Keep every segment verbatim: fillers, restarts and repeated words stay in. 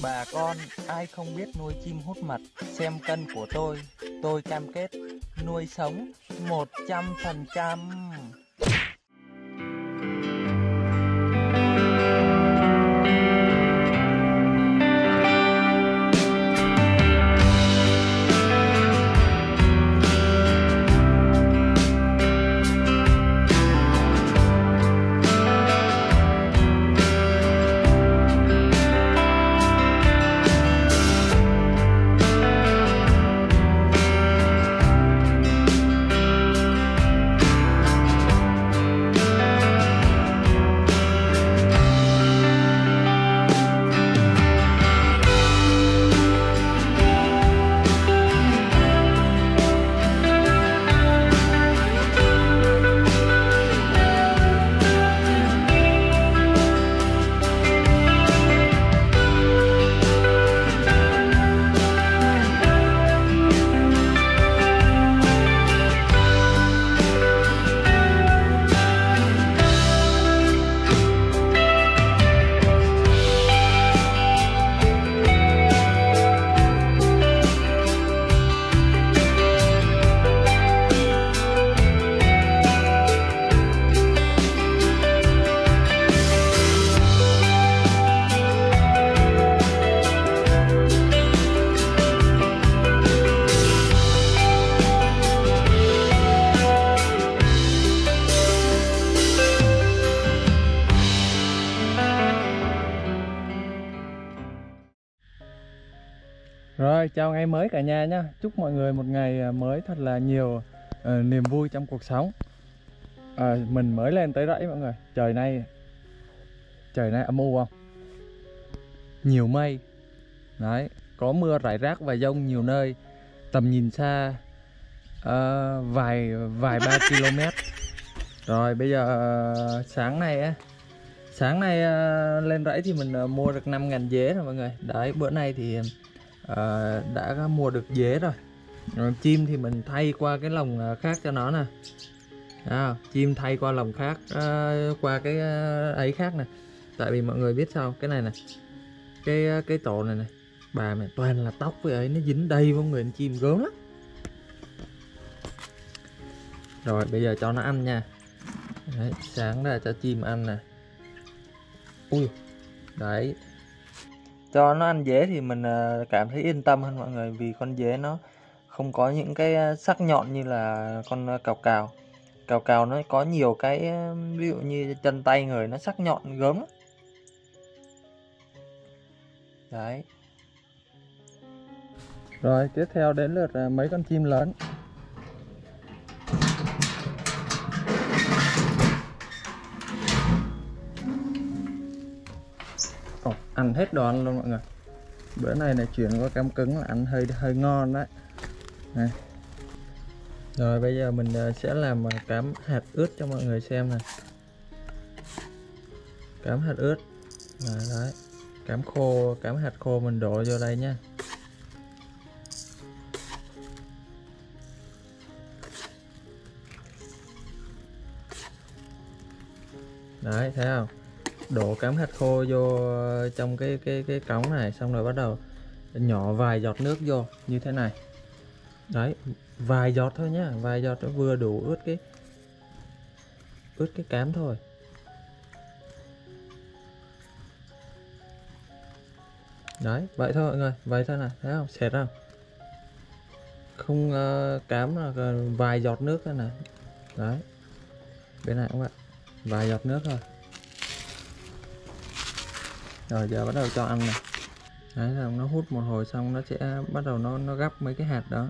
Bà con ai không biết nuôi chim hút mật, xem cân của tôi, tôi cam kết nuôi sống một trăm phần trăm. Rồi, chào ngày mới cả nhà nhá. Chúc mọi người một ngày mới thật là nhiều uh, niềm vui trong cuộc sống. uh, Mình mới lên tới rẫy mọi người. Trời nay Trời nay âm u không? Nhiều mây. Đấy, có mưa rải rác và dông nhiều nơi. Tầm nhìn xa uh, vài vài ba km. Rồi bây giờ uh, sáng nay á Sáng nay uh, lên rẫy thì mình uh, mua được năm ngàn dế rồi mọi người. Đấy, bữa nay thì uh, đã mua được dế rồi. Rồi chim thì mình thay qua cái lồng khác cho nó nè. À, chim thay qua lồng khác, uh, qua cái uh, ấy khác nè. Tại vì mọi người biết sao, cái này nè, cái cái tổ này này, bà mẹ toàn là tóc với ấy, nó dính đầy vô người chim gớm lắm. Rồi bây giờ cho nó ăn nha. Đấy, sáng ra cho chim ăn nè. Ui, đấy, cho nó ăn dế thì mình cảm thấy yên tâm hơn mọi người, vì con dế nó không có những cái sắc nhọn như là con cào cào. Cào cào nó có nhiều cái, ví dụ như chân tay người nó sắc nhọn gớm lắm. Đấy. Rồi tiếp theo đến lượt mấy con chim lớn. Ồ, ăn hết đồ ăn luôn mọi người. Bữa này này chuyển qua cam cứng là ăn hơi hơi ngon đấy. Này. Rồi bây giờ mình sẽ làm cám hạt ướt cho mọi người xem nè. Cám hạt ướt. À, đấy. Cám khô, cám hạt khô mình đổ vô đây nha. Đấy, thấy không? Đổ cám hạt khô vô trong cái cái cái cống này, xong rồi bắt đầu nhỏ vài giọt nước vô như thế này. Đấy, vài giọt thôi nhá, vài giọt nó vừa đủ ướt cái ướt cái cám thôi. Đấy, vậy thôi mọi người, vậy thôi nè, thấy không? Sệt không? Không uh, cám là vài giọt nước thôi nè. Đấy. Bên này cũng vậy, vài giọt nước thôi. Rồi giờ bắt đầu cho ăn này. Đấy, là nó hút một hồi xong nó sẽ bắt đầu nó nó gắp mấy cái hạt đó.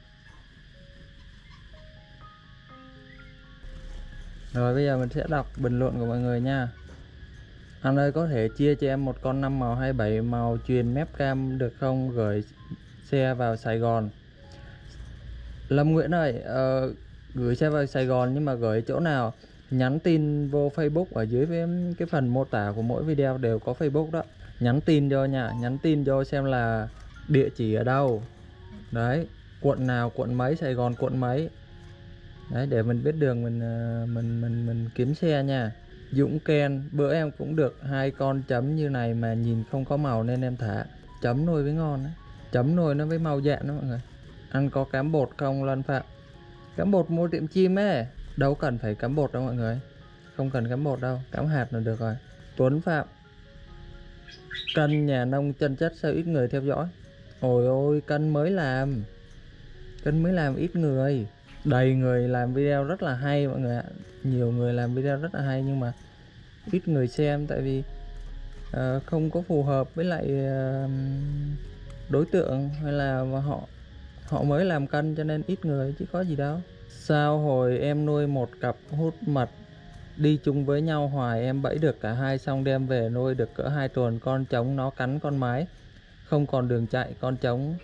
Rồi bây giờ mình sẽ đọc bình luận của mọi người nha. Anh ơi, có thể chia cho em một con năm màu hay bảy màu truyền mép cam được không? Gửi xe vào Sài Gòn. Lâm Nguyễn ơi, uh, gửi xe vào Sài Gòn nhưng mà gửi chỗ nào? Nhắn tin vô Facebook, ở dưới cái, cái phần mô tả của mỗi video đều có Facebook đó. Nhắn tin vô nha, nhắn tin vô xem là địa chỉ ở đâu. Đấy, quận nào, quận mấy, Sài Gòn quận mấy. Đấy, để mình biết đường mình mình mình mình kiếm xe nha. Dũng Ken, bữa em cũng được hai con chấm như này mà nhìn không có màu nên em thả. chấm nuôi với ngon đấy. Chấm nuôi nó với mau dạn đó mọi người. Ăn có cám bột không Loan Phạm? Cám bột mua tiệm chim ấy, đâu cần phải cám bột đâu mọi người. Không cần cám bột đâu, cám hạt là được rồi. Tuấn Phạm: Cân nhà nông chân chất sao ít người theo dõi? Ôi ôi, Cân mới làm. Cân mới làm ít người. Đầy người làm video rất là hay mọi người ạ. Nhiều người làm video rất là hay nhưng mà ít người xem. Tại vì uh, không có phù hợp với lại uh, đối tượng, hay là họ họ mới làm Cân cho nên ít người chứ có gì đâu. Sao hồi em nuôi một cặp hút mật đi chung với nhau hoài, em bẫy được cả hai xong đem về nuôi được cỡ hai tuần, con trống nó cắn con mái không còn đường chạy, con trống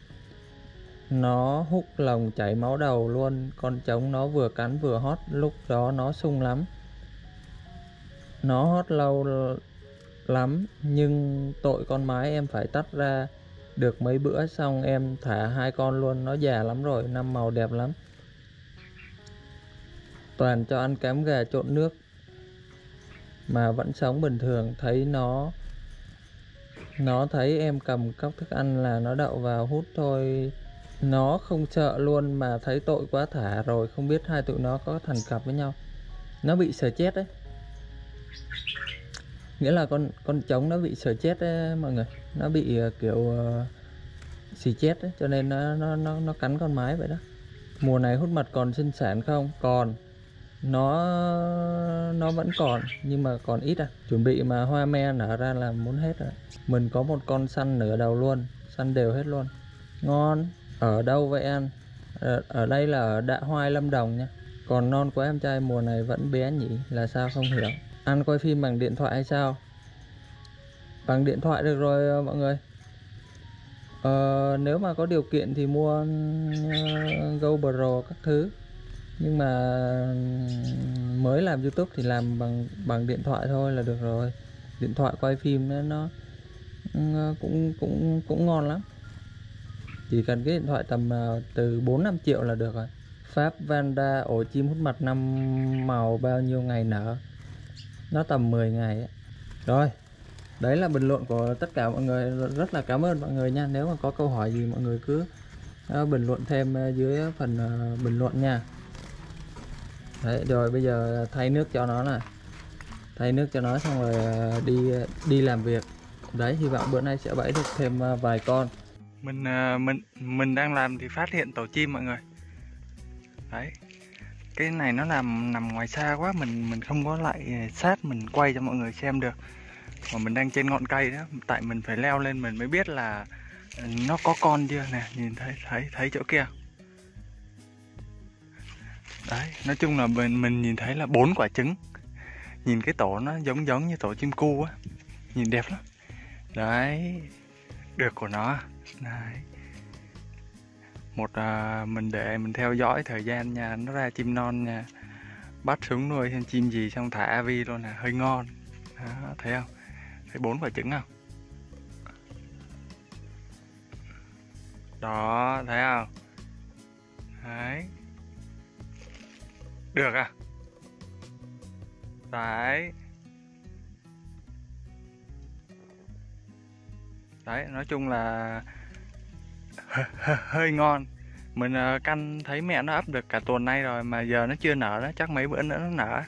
nó húc lồng chảy máu đầu luôn. Con trống nó vừa cắn vừa hót, lúc đó nó sung lắm. Nó hót lâu lắm nhưng tội con mái em phải tắt ra được mấy bữa xong em thả hai con luôn. Nó già lắm rồi, năm màu đẹp lắm. Toàn cho ăn cám gà trộn nước mà vẫn sống bình thường. Thấy nó Nó thấy em cầm cốc thức ăn là nó đậu vào hút thôi. Nó không sợ luôn mà thấy tội quá thả rồi. Không biết hai tụi nó có thành cặp với nhau. Nó bị sờ chết đấy. Nghĩa là con con trống nó bị sờ chết đấy mọi người. Nó bị uh, kiểu uh, xì chết đấy, cho nên nó, nó nó nó cắn con mái vậy đó. Mùa này hút mật còn sinh sản không? Còn. Nó nó vẫn còn nhưng mà còn ít à. Chuẩn bị mà hoa me nở ra là muốn hết rồi. Mình có một con săn nửa đầu luôn, săn đều hết luôn. Ngon. Ở đâu vậy anh? Ở, ở đây là ở Đạ Hoai Lâm Đồng nha. Còn non của em trai mùa này vẫn bé nhỉ? Là sao không hiểu. Anh quay phim bằng điện thoại hay sao? Bằng điện thoại được rồi mọi người. Ờ, nếu mà có điều kiện thì mua uh, GoPro các thứ. Nhưng mà mới làm YouTube thì làm bằng bằng điện thoại thôi là được rồi. Điện thoại quay phim nó, nó cũng cũng cũng ngon lắm. Chỉ cần cái điện thoại tầm uh, từ bốn năm triệu là được rồi. Pháp Vanda ổ chim hút mật năm màu bao nhiêu ngày nở? Nó tầm mười ngày ấy. Rồi, đấy là bình luận của tất cả mọi người. Rất là cảm ơn mọi người nha. Nếu mà có câu hỏi gì mọi người cứ uh, bình luận thêm uh, dưới phần uh, bình luận nha. Đấy, rồi bây giờ thay nước cho nó nè. Thay nước cho nó xong rồi đi đi làm việc. Đấy, hy vọng bữa nay sẽ bẫy được thêm vài con. Mình mình mình đang làm thì phát hiện tổ chim mọi người. Đấy. Cái này nó nằm nằm ngoài xa quá, mình mình không có lại sát mình quay cho mọi người xem được. Mà mình đang trên ngọn cây đó, tại mình phải leo lên mình mới biết là nó có con chưa nè, nhìn thấy thấy thấy chỗ kia. Đấy, nói chung là mình, mình nhìn thấy là bốn quả trứng. Nhìn cái tổ nó giống giống như tổ chim cu á. Nhìn đẹp lắm. Đấy, được của nó. Đấy. Một à, mình để mình theo dõi thời gian nha, nó ra chim non nha. Bắt xuống nuôi xem chim gì xong thả a vê luôn nè, hơi ngon. Đó, thấy không? Thấy bốn quả trứng không? Đó, thấy không? Đấy. Được à? Đấy. Đấy, nói chung là hơi, hơi, hơi ngon. Mình uh, canh thấy mẹ nó ấp được cả tuần nay rồi mà giờ nó chưa nở đó, chắc mấy bữa nữa nó nở.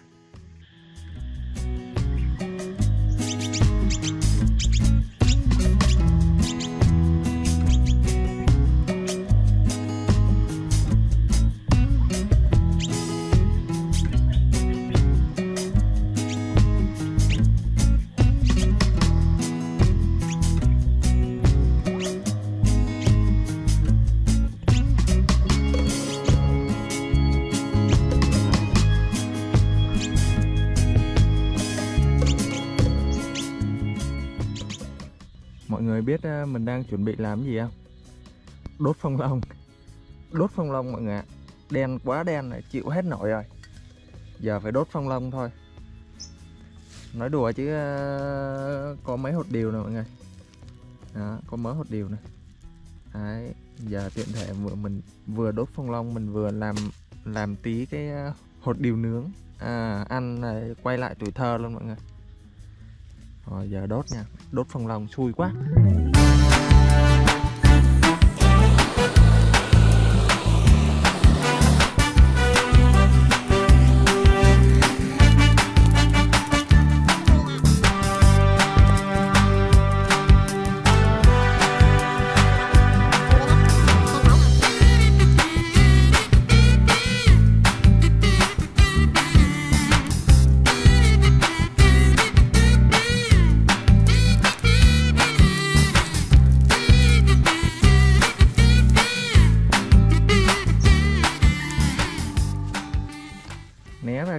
Mọi người biết mình đang chuẩn bị làm gì không? Đốt phong long. Đốt phong long mọi người ạ. Đen quá đen này, chịu hết nổi rồi. Giờ phải đốt phong long thôi. Nói đùa chứ có mấy hột điều nè mọi người. Đó, có mấy hột điều nè. Đấy, giờ tiện thể vừa mình vừa đốt phong long mình vừa làm làm tí cái hột điều nướng. À, ăn này, quay lại tuổi thơ luôn mọi người. Rồi giờ đốt nha. Đốt phong long xui quá.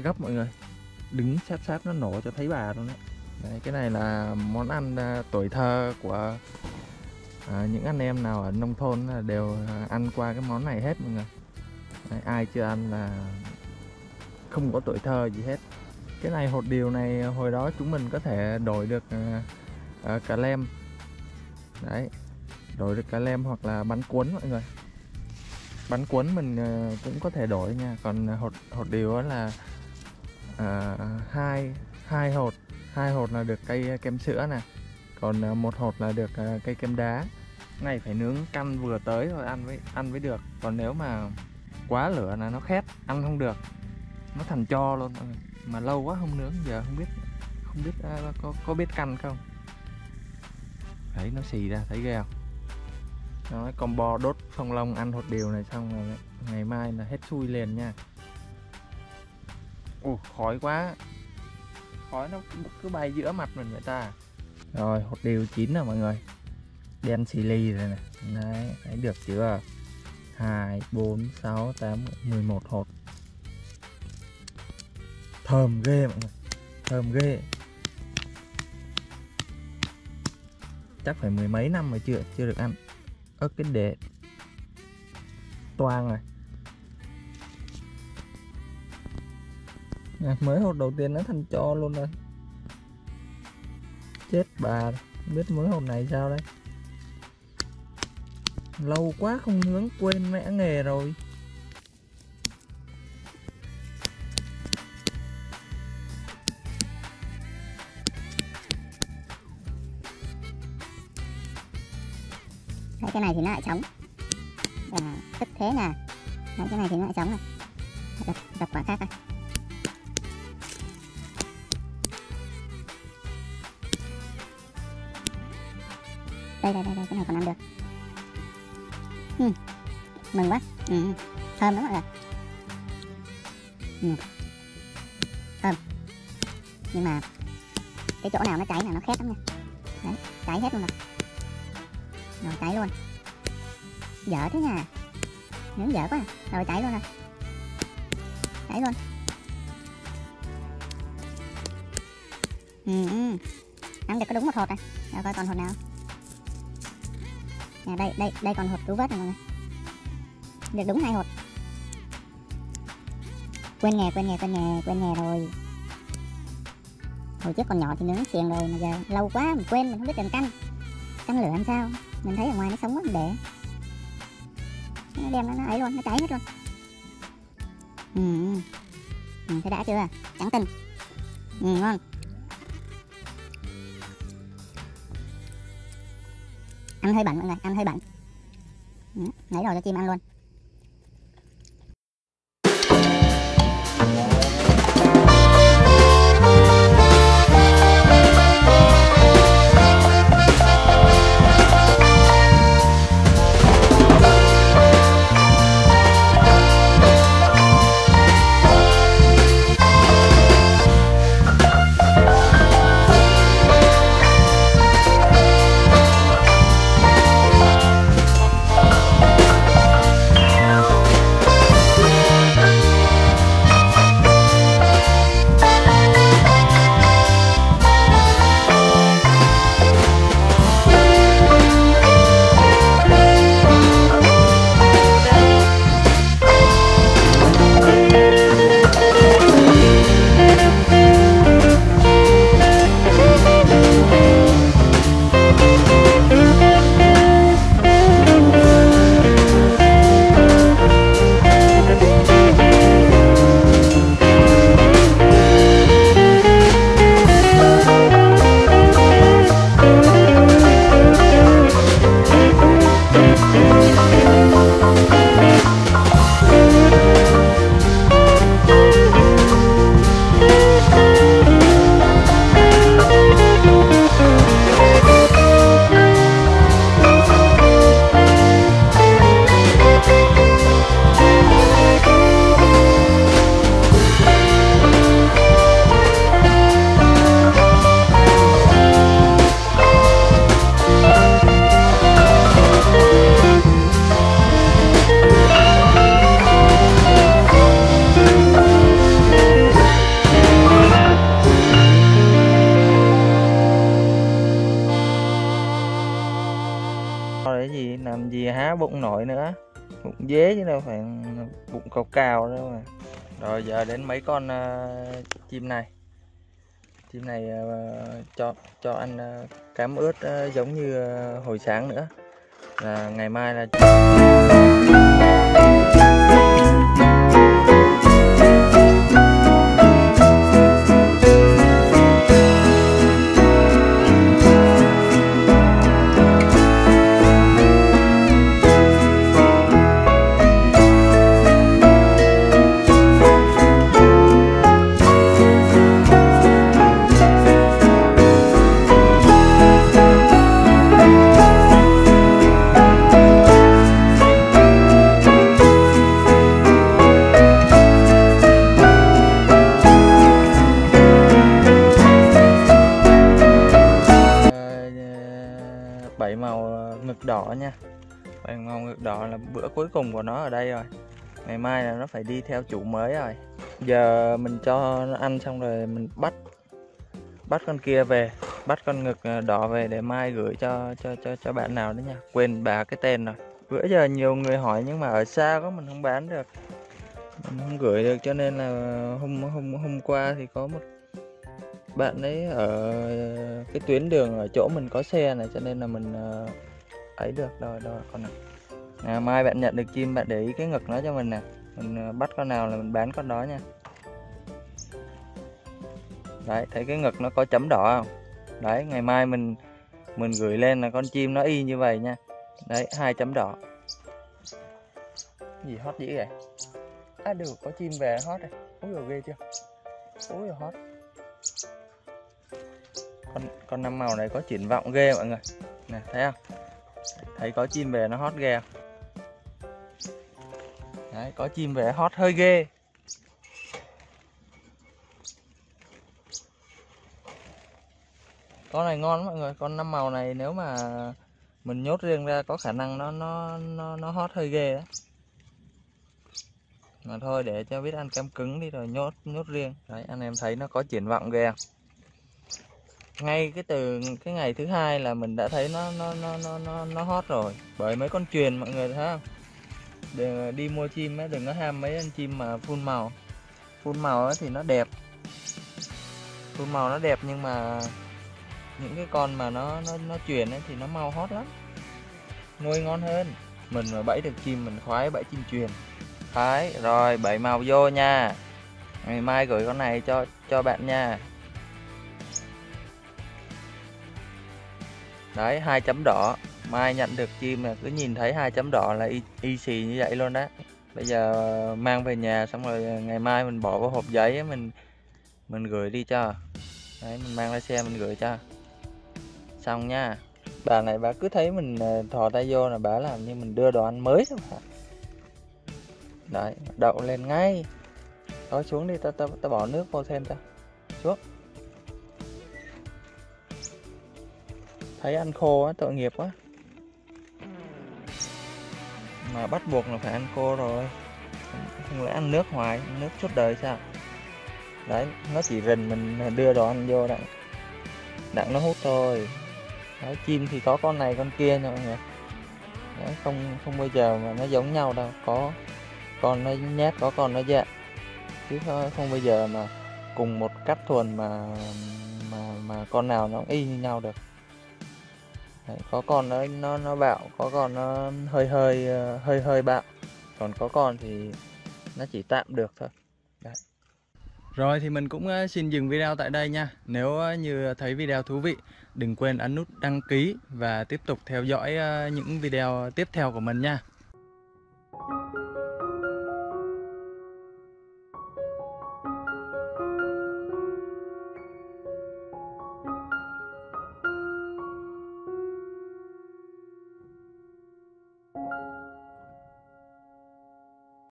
gấp mọi người. Đứng sát sát nó nổ cho thấy bà luôn đấy. Đấy, cái này là món ăn uh, tuổi thơ của uh, những anh em nào ở nông thôn là đều uh, ăn qua cái món này hết mọi người. Đấy, ai chưa ăn là không có tuổi thơ gì hết. Cái này hột điều này hồi đó chúng mình có thể đổi được uh, uh, cà lem. Đấy, đổi được cà lem hoặc là bánh cuốn mọi người. Bánh cuốn mình uh, cũng có thể đổi nha. Còn hột hột điều đó là uh, hai hai hột, hai hột là được cây kem sữa nè, còn uh, một hột là được uh, cây kem đá. Cái này phải nướng canh vừa tới rồi ăn với ăn với được. Còn nếu mà quá lửa là nó khét, ăn không được, nó thành tro luôn mọi người. Mà lâu quá không nướng giờ không biết không biết uh, có có biết canh không. Đấy, nó xì ra thấy ghê không? Đó, combo đốt phong long ăn hột điều này xong rồi ngày mai là hết xui liền nha. Ồ, khói quá, khói nó cứ bay giữa mặt mình vậy ta. Rồi, hột điều chín rồi mọi người, đen xì ly rồi nè. Đấy, thấy được chưa? Hai, bốn, sáu, tám, mười một hột. Thơm ghê mọi người, thơm ghê. Chắc phải mười mấy năm rồi chưa chưa được ăn. Ớt cái đệ toang rồi. Nè, mới hột đầu tiên nó thành tro luôn rồi. Chết bà, không biết mới hột này sao đây. Lâu quá không nướng quên mẹ nghề rồi. Đấy, cái này thì nó lại trống. À, tức thế nè. Đấy, cái này thì nó lại trống này. Đập, đập quả khác đây. Đây, đây, đây, đây, cái này còn ăn được. Ừ, mừng quá. Ừ, thơm lắm mọi người. Ừ, thơm. Nhưng mà cái chỗ nào nó cháy là nó khét lắm nha. Đấy, cháy hết luôn rồi. Rồi cháy luôn. Dở thế nha. Nướng dở quá à. Rồi cháy luôn rồi. Cháy luôn. Ừ, ừ. Ăn được có đúng một hột này. Rồi coi còn hột nào. Nè, đây, đây, đây còn hột cứu vớt này mọi người. Được đúng hai hột. Quên nghề, quên nghề, quên nghề, quên nghề rồi. Hồi trước còn nhỏ thì nướng xiềng rồi, mà giờ lâu quá mình quên, mình không biết làm canh. Canh lửa làm sao? Mình thấy ở ngoài nó sống quá mình để. Nó đem nó, nó ấy luôn, nó cháy hết luôn. Ừ, ừ, thấy đã chưa? Trắng tinh. Ừ, ngon. Ăn hơi bẩn mọi người, ăn hơi bẩn. Ừ, lấy rồi cho chim ăn luôn. Đấy gì làm gì há bụng nổi nữa, bụng dế chứ đâu phải bụng cào cào đâu mà. Rồi giờ đến mấy con uh, chim này. Chim này uh, cho cho ăn uh, cám ướt uh, giống như uh, hồi sáng nữa. Là ngày mai là bảy màu ngực đỏ nha. Bảy màu ngực đỏ là bữa cuối cùng của nó ở đây rồi. Ngày mai là nó phải đi theo chủ mới rồi. Giờ mình cho nó ăn xong rồi mình bắt bắt con kia về, bắt con ngực đỏ về để mai gửi cho cho cho cho bạn nào đấy nha. Quên bà cái tên rồi. Bữa giờ nhiều người hỏi nhưng mà ở xa có mình không bán được, mình không gửi được, cho nên là hôm hôm hôm qua thì có một bạn ấy ở cái tuyến đường ở chỗ mình có xe này, cho nên là mình ấy được. Rồi rồi con này. À, mai bạn nhận được chim bạn để ý cái ngực nó cho mình nè, mình bắt con nào là mình bán con đó nha. Đấy, thấy cái ngực nó có chấm đỏ không? Đấy, ngày mai mình mình gửi lên là con chim nó y như vậy nha. Đấy, hai chấm đỏ. Gì hot dữ vậy? À được, có chim về hot này. Ôi rồi ghê chưa? Ôi rồi hot. Con con năm màu này có triển vọng ghê mọi người. Nè, thấy không? Thấy có chim về nó hot ghê không? Đấy, có chim về hot hơi ghê. Con này ngon mọi người, con năm màu này nếu mà mình nhốt riêng ra có khả năng nó nó nó nó hot hơi ghê đó. Mà thôi để cho biết ăn cám cứng đi rồi nhốt nhốt riêng. Đấy, anh em thấy nó có triển vọng ghê không? Ngay cái từ cái ngày thứ hai là mình đã thấy nó nó nó nó nó, nó hot rồi. Bởi mấy con chuyền mọi người thấy không? Đừng đi mua chim á, đừng có ham mấy con chim mà phun màu. Phun màu á thì nó đẹp. Phun màu nó đẹp nhưng mà những cái con mà nó nó nó chuyền ấy thì nó mau hot lắm, nuôi ngon hơn. Mình mà bẫy được chim mình khoái bẫy chim chuyền. Đấy, rồi bảy màu vô nha. Ngày mai gửi con này cho cho bạn nha. Đấy, hai chấm đỏ. Mai nhận được chim là cứ nhìn thấy hai chấm đỏ là y, y xì như vậy luôn đó. Bây giờ mang về nhà xong rồi ngày mai mình bỏ vào hộp giấy ấy, mình mình gửi đi cho. Đấy, mình mang lên xe mình gửi cho. Xong nha. Bà này bà cứ thấy mình thò tay vô là bà làm như mình đưa đồ ăn mới thôi hả? Đấy, đậu lên ngay. Thôi xuống đi, ta, ta, ta bỏ nước vô thêm cho. Xuống. Thấy ăn khô á, tội nghiệp quá. Mà bắt buộc là phải ăn khô rồi. Không lẽ ăn nước hoài, nước suốt đời sao? Đấy, nó chỉ rình mình đưa đồ ăn vô đặng đặng nó hút thôi. Đấy, chim thì có con này con kia nha mọi người. Đấy, không không bao giờ mà nó giống nhau đâu. Có con nó nhát, có con nó dạ. Chứ không bao giờ mà cùng một cách thuần mà mà mà con nào nó cũng y như nhau được. Đấy, có con nó nó nó bạo, có con nó hơi hơi hơi hơi bạo, còn có con thì nó chỉ tạm được thôi. Đấy. Rồi thì mình cũng xin dừng video tại đây nha. Nếu như thấy video thú vị, đừng quên ấn nút đăng ký và tiếp tục theo dõi những video tiếp theo của mình nha.